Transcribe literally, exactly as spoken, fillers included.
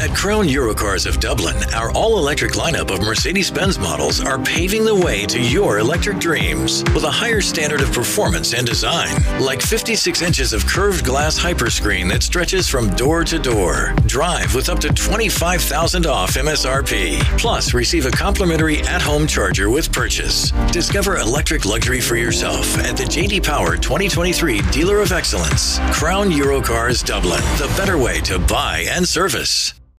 At Crown Eurocars of Dublin, our all-electric lineup of Mercedes-Benz models are paving the way to your electric dreams with a higher standard of performance and design, like fifty-six inches of curved glass hyperscreen that stretches from door to door. Drive with up to twenty-five thousand dollars off M S R P. Plus, receive a complimentary at-home charger with purchase. Discover electric luxury for yourself at the J D Power twenty twenty-three Dealer of Excellence. Crown Eurocars Dublin, the better way to buy and service.